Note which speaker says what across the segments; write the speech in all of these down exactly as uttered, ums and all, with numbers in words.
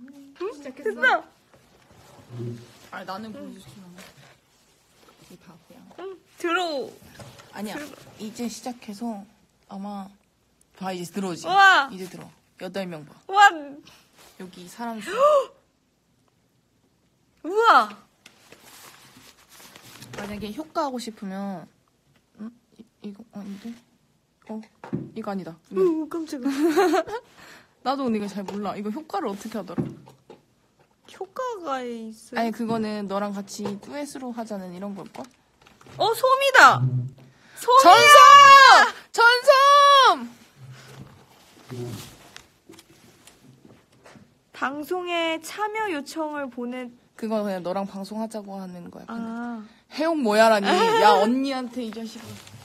Speaker 1: 시작했어?
Speaker 2: 됐어.
Speaker 1: 아 나는 보여주시면 이 바보야.
Speaker 2: 응, 들어.
Speaker 1: 아니야. 이제 시작해서 아마 봐 이제 들어오지.
Speaker 2: 우와.
Speaker 1: 이제 들어. 여덟 명 봐.
Speaker 2: 와,
Speaker 1: 여기 사람 수.
Speaker 2: 우와.
Speaker 1: 만약에 효과 하고 싶으면 응? 이, 이거 아닌데? 어 이거 아니다. 이거.
Speaker 2: 오, 깜짝이야.
Speaker 1: 나도 근데 이거 잘 몰라. 이거 효과를 어떻게 하더라?
Speaker 2: 효과가 있어요.
Speaker 1: 아니 그거는 너랑 같이 듀엣으로 하자는 이런 걸걸?
Speaker 2: 어, 솜이다. 솜이야.
Speaker 1: 전섬! 전섬!
Speaker 2: 방송에 참여 요청을 보내.
Speaker 1: 그거 그냥 너랑 방송하자고 하는 거야. 그냥.
Speaker 2: 아,
Speaker 1: 해용 뭐야라니. 야 언니한테 이 자식아.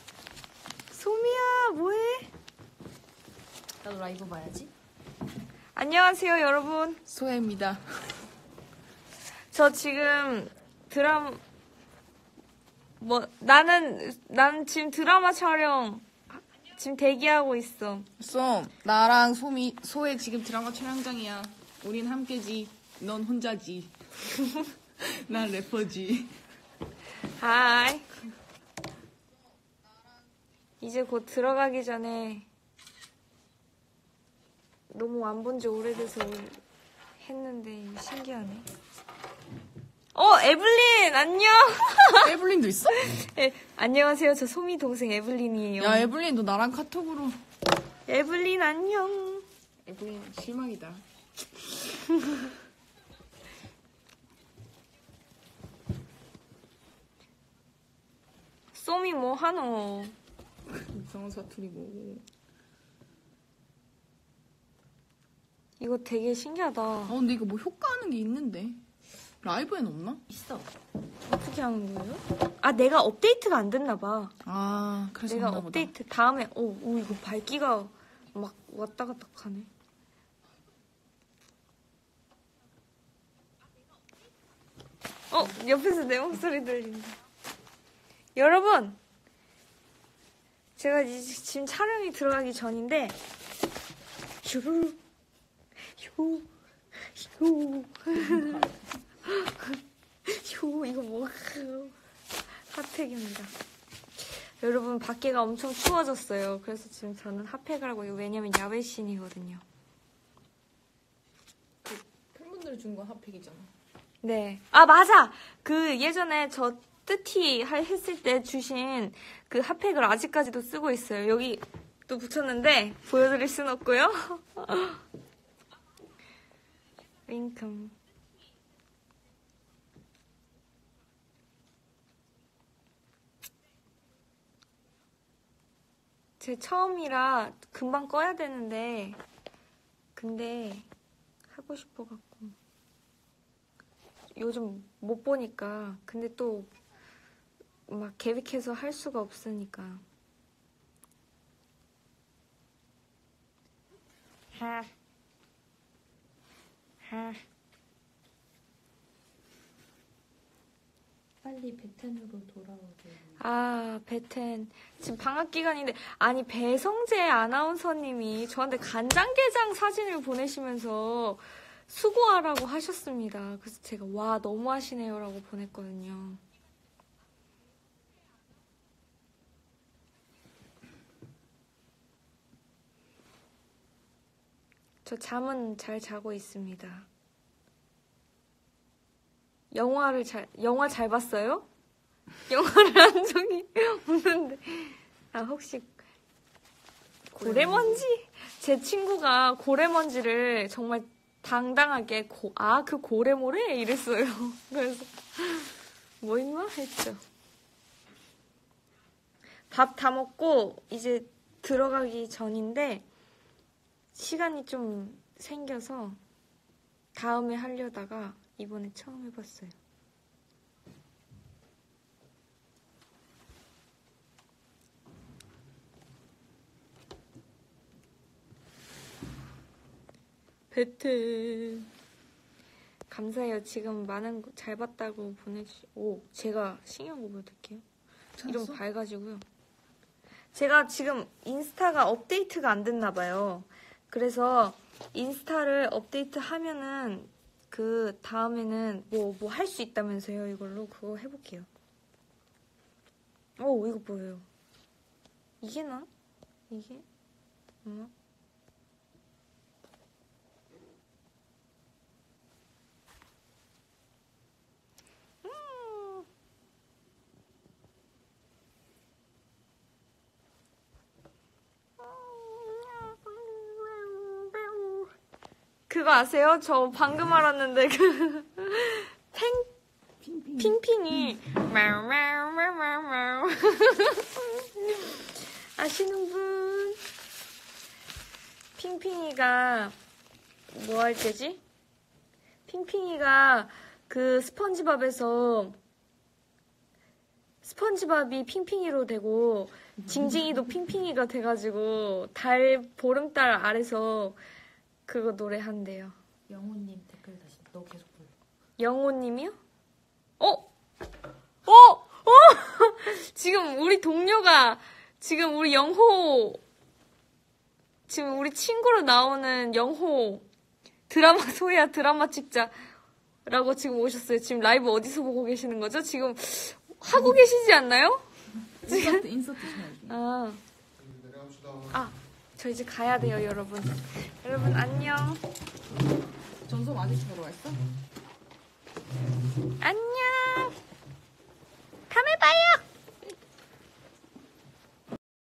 Speaker 2: 솜이야, 뭐해?
Speaker 1: 나도 라이브 봐야지.
Speaker 2: 안녕하세요, 여러분.
Speaker 1: 소혜입니다.
Speaker 2: 저 지금 드라마 뭐 나는 난 지금 드라마 촬영 지금 대기하고 있어.
Speaker 1: 쏨 나랑 소미 소혜 지금 드라마 촬영장이야. 우린 함께지. 넌 혼자지. 난 래퍼지.
Speaker 2: 하이. 이제 곧 들어가기 전에 너무 안 본 지 오래돼서 했는데 신기하네. 어, 에블린 안녕.
Speaker 1: 에블린도 있어?
Speaker 2: 에, 안녕하세요. 저 소미 동생 에블린이에요.
Speaker 1: 야 에블린 너 나랑 카톡으로.
Speaker 2: 에블린 안녕.
Speaker 1: 에블린 실망이다.
Speaker 2: 솜이 뭐 하노?
Speaker 1: 이상한 사투리 뭐.
Speaker 2: 이거 되게 신기하다.
Speaker 1: 아 근데 이거 뭐 효과하는 게 있는데 라이브엔 없나?
Speaker 2: 있어. 어떻게 하는 거예요? 아, 내가 업데이트가 안 됐나 봐.
Speaker 1: 아 그래서
Speaker 2: 내가
Speaker 1: 없나 보다.
Speaker 2: 업데이트 다음에 어, 오, 이거 밝기가 막 왔다 갔다 하네. 어, 옆에서 내 목소리 들린다. 여러분, 제가 이제 지금 촬영이 들어가기 전인데 휴, 휴, 휴, 휴, 이거 뭐야? 핫팩입니다. 여러분, 밖에가 엄청 추워졌어요. 그래서 지금 저는 핫팩을 하고, 왜냐면 야외신이거든요.
Speaker 1: 팬분들 준 거 핫팩이잖아.
Speaker 2: 네. 아, 맞아! 그 예전에 저 뜨티 했을 때 주신 그 핫팩을 아직까지도 쓰고 있어요. 여기 또 붙였는데, 보여드릴 순 없고요. 윙큼. 제 처음이라 금방 꺼야 되는데 근데 하고 싶어갖고 요즘 못 보니까 근데 또 막 계획해서 할 수가 없으니까 하. 하.
Speaker 3: 빨리 베텐으로 돌아오세요.
Speaker 2: 아, 베텐. 지금 방학 기간인데, 아니, 배성재 아나운서님이 저한테 간장게장 사진을 보내시면서 수고하라고 하셨습니다. 그래서 제가, 와, 너무 하시네요. 라고 보냈거든요. 저 잠은 잘 자고 있습니다. 영화를 잘, 영화 잘 봤어요? 영화를 한 적이 없는데. 아, 혹시, 고래먼지? 제 친구가 고래먼지를 정말 당당하게, 고, 아, 그 고래모래? 이랬어요. 그래서, 뭐 있나? 했죠. 밥 다 먹고, 이제 들어가기 전인데, 시간이 좀 생겨서, 다음에 하려다가, 이번에 처음 해봤어요. 베트 감사해요. 지금 많은 거 잘 봤다고 보내주시. 오, 제가 신기한 거 보여드릴게요. 이름 밝아지고요. 제가 지금 인스타가 업데이트가 안 됐나 봐요. 그래서 인스타를 업데이트 하면은 그 다음에는 뭐 뭐 할 수 있다면서요. 이걸로 그거 해볼게요. 오, 이거 뭐예요? 이게 나? 이게? 어? 음. 그거 아세요? 저 방금 알았는데 그 팽
Speaker 1: 핑핑.
Speaker 2: 핑핑이 마우마우마우마우 아시는 분? 핑핑이가 뭐 할 때지? 핑핑이가 그 스펀지밥에서 스펀지밥이 핑핑이로 되고 징징이도 핑핑이가 돼가지고 달 보름달 아래서 그거 노래한대요.
Speaker 3: 영호님 댓글 다시 너 계속 불러.
Speaker 2: 영호님이요? 어? 어? 어? 지금 우리 동료가 지금 우리 영호 지금 우리 친구로 나오는 영호 드라마 소야 드라마 찍자라고 지금 오셨어요. 지금 라이브 어디서 보고 계시는 거죠? 지금 하고 계시지 않나요?
Speaker 1: 인서트 인서트 쳐야지.
Speaker 2: 아, 아, 저 이제 가야 돼요, 여러분. 여러분 안녕.
Speaker 1: 전송 아직 보러 왔어?
Speaker 2: 안녕. 다음에 봐요.